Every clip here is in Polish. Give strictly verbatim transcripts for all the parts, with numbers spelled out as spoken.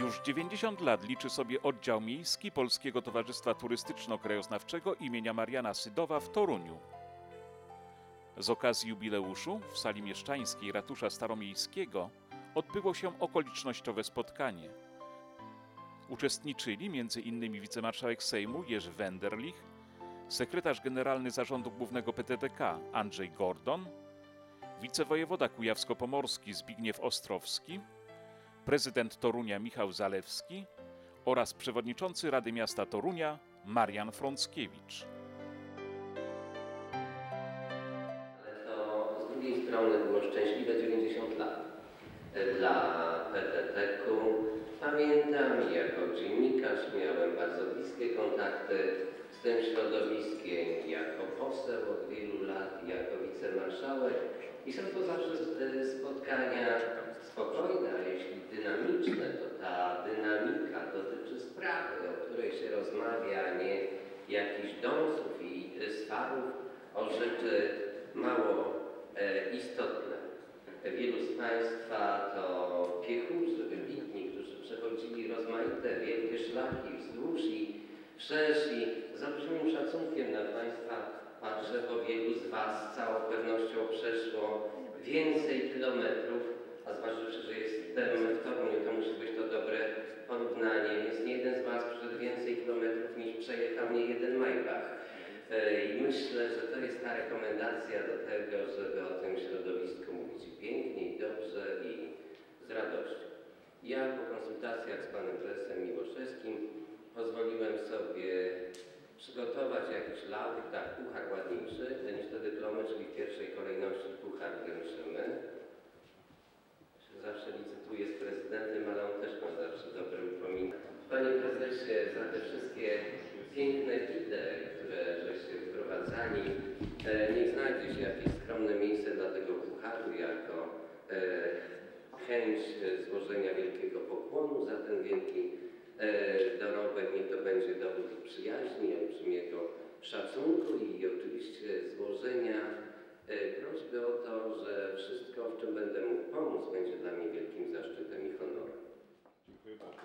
Już dziewięćdziesiąt lat liczy sobie oddział miejski Polskiego Towarzystwa Turystyczno-Krajoznawczego imienia Mariana Sydowa w Toruniu. Z okazji jubileuszu w sali mieszczańskiej ratusza staromiejskiego odbyło się okolicznościowe spotkanie. Uczestniczyli między innymi wicemarszałek Sejmu Jerzy Wenderlich, sekretarz generalny Zarządu Głównego P T T K Andrzej Gordon, wicewojewoda kujawsko-pomorski Zbigniew Ostrowski, prezydent Torunia Michał Zalewski oraz przewodniczący Rady Miasta Torunia Marian Frąckiewicz. Ale to z drugiej strony było szczęśliwe dziewięćdziesiąt lat dla P T T K-u. Pamiętam, jako dziennikarz miałem bardzo bliskie kontakty z tym środowiskiem, jako poseł od wielu lat, jako wicemarszałek. I są to zawsze spotkania spokojne, a jeśli dynamiczne, to ta dynamika dotyczy sprawy, o której się rozmawia, a nie jakichś dąsów i swarów o rzeczy mało e, istotne. Wielu z Państwa to piechurzy, wybitni, którzy przechodzili rozmaite wielkie szlaki wzdłuż i wszerz i z olbrzymim szacunkiem na Państwa patrzę, bo wielu z Was z całą pewnością przeszło więcej kilometrów, a zważywszy, że jestem w Toruniu, to musi być to dobre porównanie. Jest nie jeden z Was przeszedł więcej kilometrów niż przejechał nie jeden Maybach. I myślę, że to jest ta rekomendacja do tego, żeby o tym środowisku mówić pięknie i dobrze i z radością. Ja po konsultacjach z Panem Prezesem Miłoszewskim pozwoliłem sobie przygotować jakiś laury, tak, puchar ładniejszy niż te dyplomy, czyli w pierwszej kolejności puchar wręczymy. Zawsze licytuję z prezydentem, ale on też ma zawsze dobre upomina. Panie prezesie, za te wszystkie piękne idee, które żeście wprowadzali, e, niech znajdzie się jakieś skromne miejsce dla tego pucharu jako e, chęć złożenia wielkiego pokłonu za ten wielki e, dorobek. Niech to będzie dowód przyjaźni, olbrzymiego szacunku i oczywiście złożenia e, prośby o to, że wszystko, w czym będę mógł pomóc, będzie dla mnie wielkim zaszczytem i honorem. Dziękuję bardzo.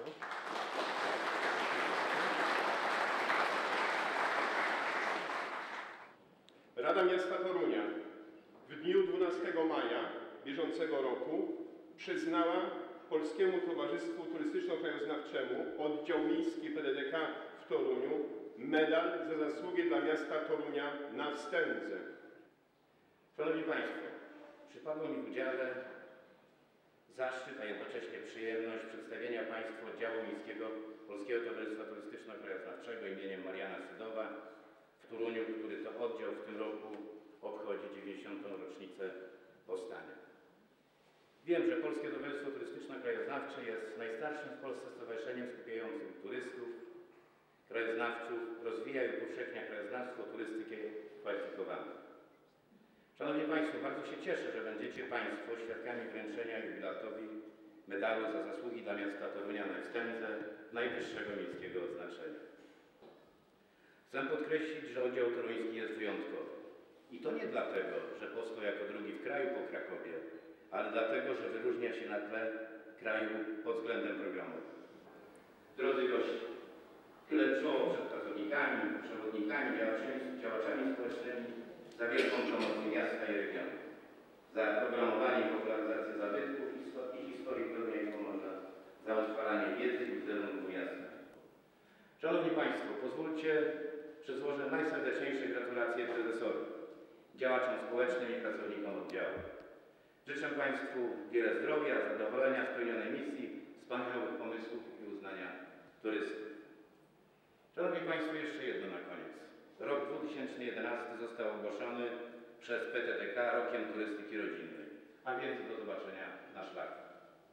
Rada Miasta Torunia w dniu dwunastego maja bieżącego roku przyznała Polskiemu Towarzystwu Turystyczno-Krajoznawczemu Oddział Miejski P T T K w Toruniu medal za zasługi dla miasta Torunia na wstędze. Szanowni Państwo, przypadło mi w udziale zaszczyt, a jednocześnie przyjemność przedstawienia Państwu Oddziału Miejskiego Polskiego Towarzystwa Turystyczno-Krajoznawczego imieniem Mariana Sydowa w Toruniu, który to oddział w tym roku obchodzi dziewięćdziesiątą rocznicę powstania. Wiem, że Polskie Towarzystwo Turystyczno-Krajoznawcze jest najstarszym w Polsce stowarzyszeniem skupiającym turystów, krajoznawców, rozwija i upowszechnia krajoznawstwo, turystykę kwalifikowaną. Szanowni Państwo, bardzo się cieszę, że będziecie Państwo świadkami wręczenia jubilatowi medalu za zasługi dla miasta Torunia na wstędze najwyższego miejskiego odznaczenia. Chcę podkreślić, że oddział toruński jest wyjątkowy. I to nie dlatego, że powstał jako drugi w kraju po Krakowie, ale dlatego, że wyróżnia się na tle kraju pod względem programowym. Drodzy goście, tyle czoło przed pracownikami, przewodnikami, działaczami, działaczami społecznymi za wielką promocję miasta i regionu, za programowanie i popularyzację zabytków i historii Torunia i Pomorza, za utrwalanie wiedzy i wizerunku miasta. Szanowni Państwo, pozwólcie, że złożę najserdeczniejsze gratulacje prezesowi, działaczom społecznym i pracownikom oddziału. Życzę Państwu wiele zdrowia, zadowolenia, spełnionej misji, wspaniałych pomysłów i uznania turystów. Szanowni Państwo, jeszcze jedno na koniec. Rok dwa tysiące jedenasty został ogłoszony przez P T T K rokiem turystyki rodzinnej, a więc do zobaczenia na szlakach.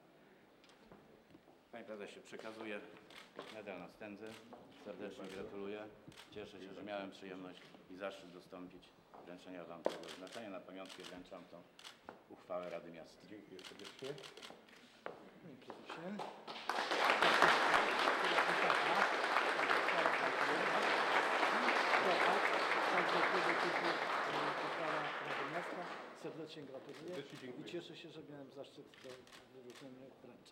Panie Prezesie, przekazuję medal na wstędze. Serdecznie gratuluję. Cieszę się, że miałem przyjemność i zaszczyt dostąpić wręczenia Wam tego odznaczenia. Na pamiątkę wręczam tą uchwałę Rady Miasta. Dziękuję serdecznie. Dziękuję. Rady Miasta. Serdecznie gratuluję Serdecznie dziękuję. i cieszę się, że miałem zaszczyt to wyróżnienie wręczać. Dziękuję.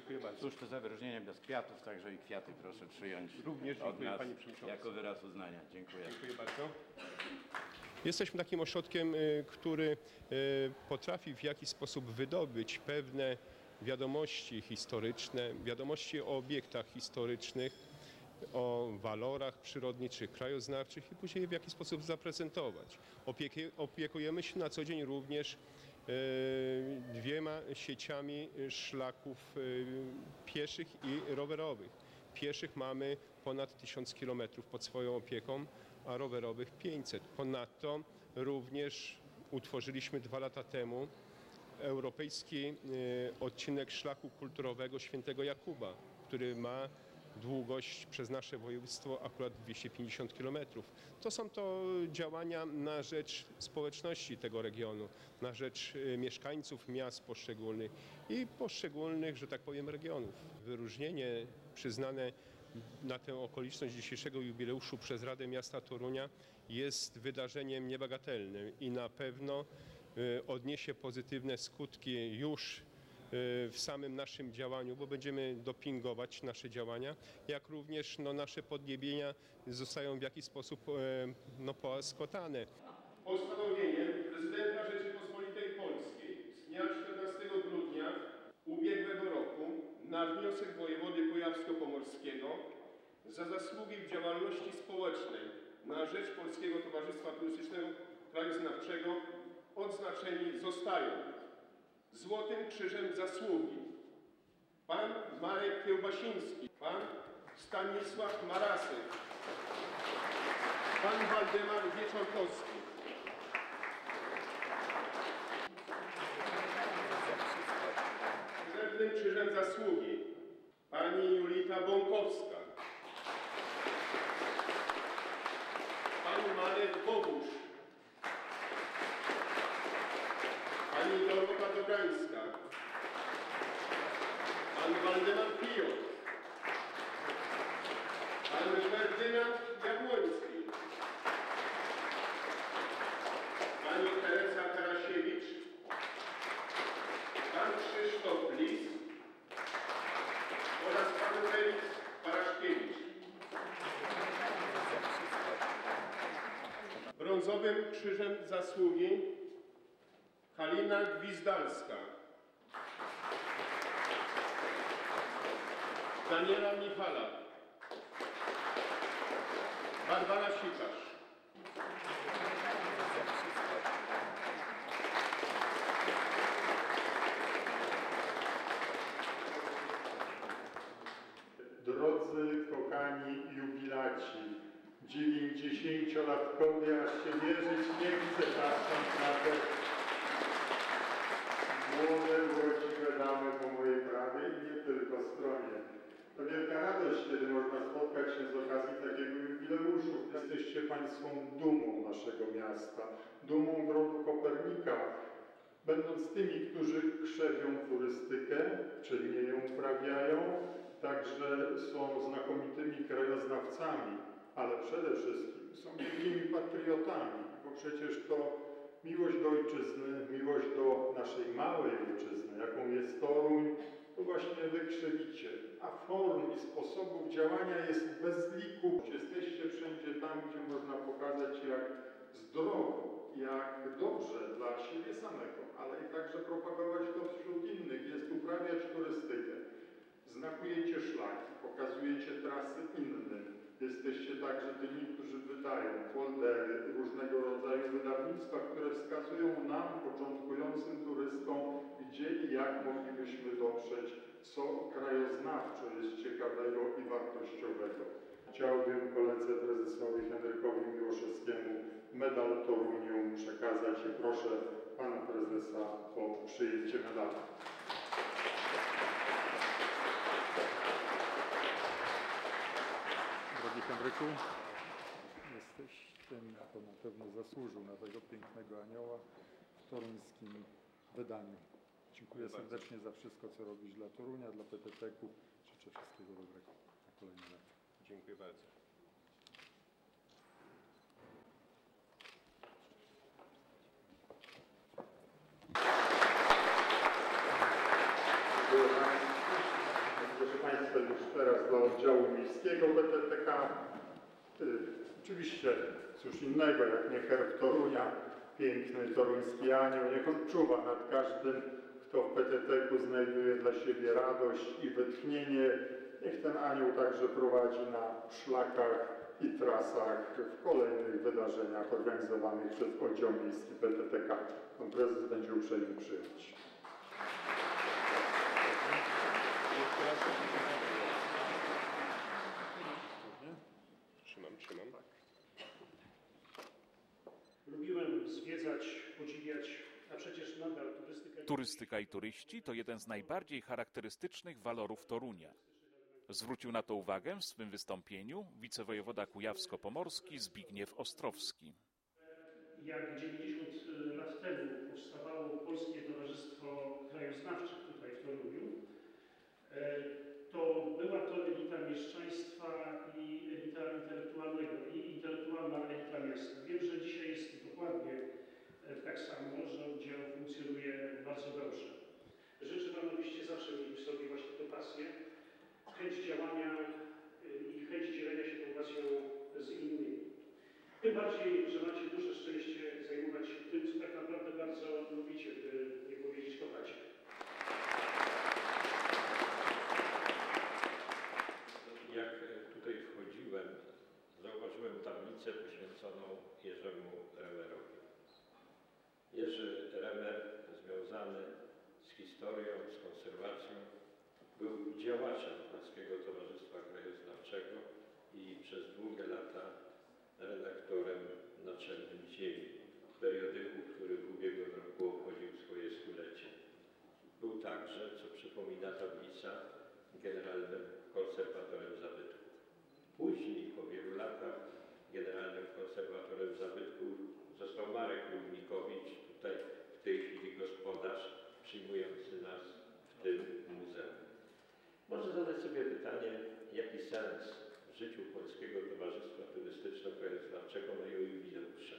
Dziękuję bardzo. Cóż, to za wyróżnienie bez kwiatów, także i kwiaty proszę przyjąć. Również od dziękuję, nas panie przewodniczący. jako wyraz uznania. Dziękuję. Dziękuję bardzo. Jesteśmy takim ośrodkiem, y, który y, potrafi w jakiś sposób wydobyć pewne wiadomości historyczne, wiadomości o obiektach historycznych, o walorach przyrodniczych, krajoznawczych i później je w jakiś sposób zaprezentować. Opieki, opiekujemy się na co dzień również y, dwiema sieciami szlaków y, pieszych i rowerowych. Pieszych mamy ponad tysiąc kilometrów pod swoją opieką, a rowerowych pięćset. Ponadto również utworzyliśmy dwa lata temu europejski y, odcinek szlaku kulturowego Świętego Jakuba, który ma długość przez nasze województwo akurat dwieście pięćdziesiąt kilometrów. To są to działania na rzecz społeczności tego regionu, na rzecz y, mieszkańców miast poszczególnych i poszczególnych, że tak powiem, regionów. Wyróżnienie przyznane na tę okoliczność dzisiejszego jubileuszu przez Radę Miasta Torunia jest wydarzeniem niebagatelnym i na pewno y, odniesie pozytywne skutki już y, w samym naszym działaniu, bo będziemy dopingować nasze działania, jak również no, nasze podniebienia zostają w jakiś sposób y, no, połaskotane. Postanowieniem prezydenta Rzeczypospolitej Polskiej z dnia czternastego grudnia ubiegłego roku na wniosek wojewody kujawsko-pomorskiego za zasługi w działalności społecznej na rzecz Polskiego Towarzystwa Turystycznego Krajoznawczego odznaczeni zostają Złotym Krzyżem Zasługi pan Marek Kiełbasiński, pan Stanisław Marasek, pan Waldemar Wieczorkowski, Srebrnym Krzyżem Zasługi pani Julita Bąkowska, pan Marek Bogusz, pani Dorota Dogańska, pan Waldemar Pijot, pan Ferdynand Jabłoński, pani Teresa Karasiewicz, pan Krzysztof Lis oraz pan Felix Paraszkiewicz. Brązowym Krzyżem Zasługi Halina Gwizdalska, Daniela Michala, Barbara Sikarz. Drodzy, kochani jubilaci, dziewięćdziesięciolatkowie, aż się wierzyć nie chce, patrząc na te młode, urodziwe damy po mojej prawej i nie tylko stronie. To wielka radość, kiedy można spotkać się z okazji takiego jubileuszu. Jesteście Państwo dumą naszego miasta, dumą Grodu Kopernika, będąc tymi, którzy krzewią turystykę, czynnie ją uprawiają, także są znakomitymi krajoznawcami, ale przede wszystkim są wielkimi patriotami, bo przecież to miłość do ojczyzny, miłość do naszej małej ojczyzny, jaką jest Toruń, to właśnie wy krzewicie, a form i sposobów działania jest bez liku. Jesteście wszędzie tam, gdzie można pokazać, jak zdrowo, jak dobrze dla siebie samego, ale i także propagować to wśród innych, jest uprawiać turystykę. Znakujecie szlaki, pokazujecie trasy innym. Jesteście także tymi, którzy wydają foldery, różnego rodzaju wydawnictwa, które wskazują nam, początkującym turystom, gdzie i jak moglibyśmy dotrzeć, co krajoznawczo jest ciekawego i wartościowego. Chciałbym koledze prezesowi Henrykowi Miłoszewskiemu medal Torunium przekazać i proszę pana prezesa o przyjęcie medalu. Drogi Henryku, jesteś tym, kto na pewno zasłużył na tego pięknego anioła w toruńskim wydaniu. Dziękuję serdecznie za wszystko, co robisz dla Torunia, dla P T T ku. Życzę wszystkiego dobrego na kolejne lata. Dziękuję bardzo. Dziękuję Państwu. oczywiście cóż innego jak nie herb Torunia, piękny toruński anioł, niech on czuwa nad każdym, kto w P T T ku znajduje dla siebie radość i wytchnienie. Niech ten anioł także prowadzi na szlakach i trasach w kolejnych wydarzeniach organizowanych przez Oddział Miejski P T T K. Pan prezes będzie uprzejmy przyjąć. Trzymam, trzymam. Lubiłem zwiedzać, podziwiać, a przecież nadal turystyka... Turystyka i turyści to jeden z najbardziej charakterystycznych walorów Torunia. Zwrócił na to uwagę w swym wystąpieniu wicewojewoda kujawsko-pomorski Zbigniew Ostrowski. Jak dziewięćdziesiąt lat temu powstawało Polskie Towarzystwo Krajoznawczych tutaj w Toruniu, to była to elita mieszczaństwa i elita intelektualnego, i intelektualna elita miasta. Wiem, że dzisiaj jest dokładnie tak samo, że oddział funkcjonuje bardzo dobrze. Życzę Wam, abyście zawsze mieli w sobie właśnie tę pasję, chęć działania i chęć dzielenia się tą pasją z innymi. Tym bardziej, że macie duże szczęście zajmować się tym, co tak naprawdę bardzo lubicie, by nie powiedzieć kochacie. Jak tutaj wchodziłem, zauważyłem tablicę poświęconą Jerzemu Remerowi. Jerzy Remer, związany z historią, z konserwacją, był działaczem Polskiego Towarzystwa Krajoznawczego i przez długie lata redaktorem naczelnym Ziemi, periodyku, który w ubiegłym roku obchodził swoje stulecie. Był także, co przypomina tablica, generalnym konserwatorem zabytków. Później, po wielu latach, generalnym konserwatorem zabytków został Marek Równikowicz, tutaj w tej chwili gospodarz przyjmujący nas w tym muzeum. Można zadać sobie pytanie, jaki sens w życiu Polskiego Towarzystwa Turystyczno-Krajoznawczego mają jubileusze.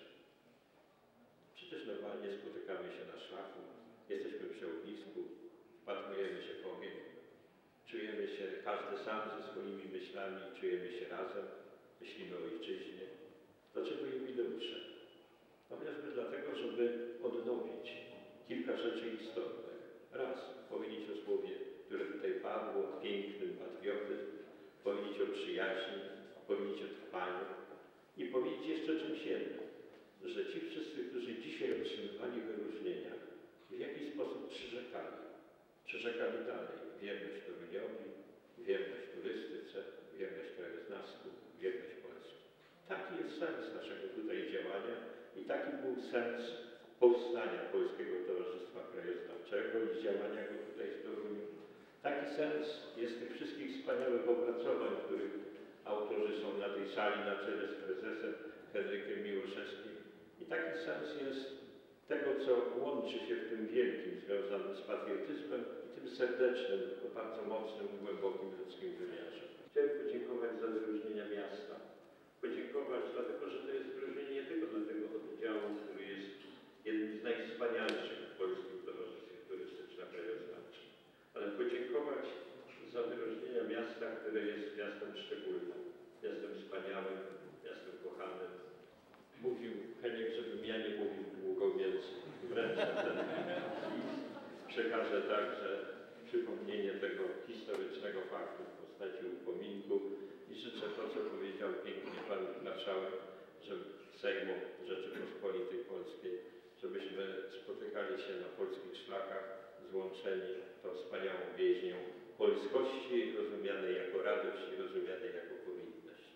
Przecież normalnie spotykamy się na szlaku, jesteśmy przy ognisku, wpatrujemy się w ogień, czujemy się każdy sam ze swoimi myślami, czujemy się razem, myślimy o ojczyźnie. Dlaczego jubileusze? No chociażby dlatego, żeby odnowić kilka rzeczy istotnych. Raz, powiedzieć o słowie, które tutaj padło, pięknym patriotyzm, powiedzieć o przyjaźni, powiedzieć o trwaniu i powiedzieć jeszcze czymś jednym, że ci wszyscy, którzy dzisiaj otrzymywali wyróżnienia, w jakiś sposób przyrzekali. Przyrzekali dalej wierność Toruniowi, wierność turystyce, wierność krajoznawstwu, wierność Polski. Taki jest sens naszego tutaj działania i taki był sens powstania Polskiego Towarzystwa Krajoznawczego i działania go tutaj w Toruniu. Taki sens jest tych wszystkich wspaniałych opracowań, których autorzy są na tej sali na czele z prezesem Henrykiem Miłoszewskim. I taki sens jest tego, co łączy się w tym wielkim, związanym z patriotyzmem i tym serdecznym, bardzo mocnym, głębokim ludzkim wymiarze. Chciałem podziękować za wyróżnienia miasta. Podziękować dlatego, że to jest wyróżnienie nie tylko dla tego oddziału, który jest jednym z najwspanialszych w Polskim Towarzystwie Turystyczno-Krajoznawczym, ale podziękować za wyróżnienia miasta, które jest miastem szczególnym, miastem wspaniałym, miastem kochanym. Mówił Heniek, żebym ja nie mówił długo, więc wręczę ten list. Przekażę także przypomnienie tego historycznego faktu w postaci upominku i życzę to, co powiedział pięknie pan marszałek, że Sejmu Rzeczypospolitej Polskiej, żebyśmy spotykali się na polskich szlakach, złączeni tą wspaniałą więźnią polskości, rozumianej jako radość i rozumianej jako powinność.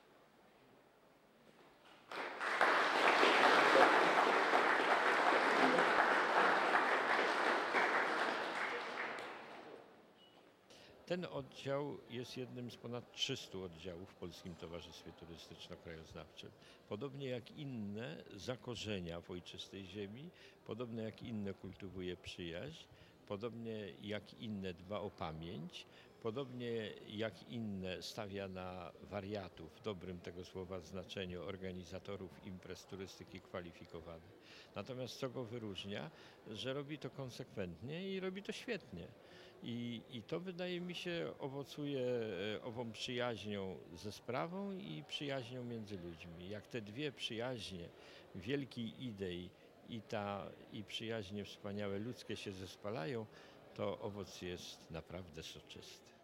Ten oddział jest jednym z ponad trzystu oddziałów w Polskim Towarzystwie Turystyczno-Krajoznawczym. Podobnie jak inne zakorzenia w ojczystej ziemi, podobnie jak inne kultywuje przyjaźń, podobnie jak inne dba o pamięć, podobnie jak inne stawia na wariatów, w dobrym tego słowa znaczeniu, organizatorów imprez turystyki kwalifikowanej. Natomiast co go wyróżnia, że robi to konsekwentnie i robi to świetnie. I, I to wydaje mi się owocuje e, ową przyjaźnią ze sprawą i przyjaźnią między ludźmi. Jak te dwie przyjaźnie, wielkiej idei i ta i przyjaźnie wspaniałe ludzkie się zespalają, to owoc jest naprawdę soczysty.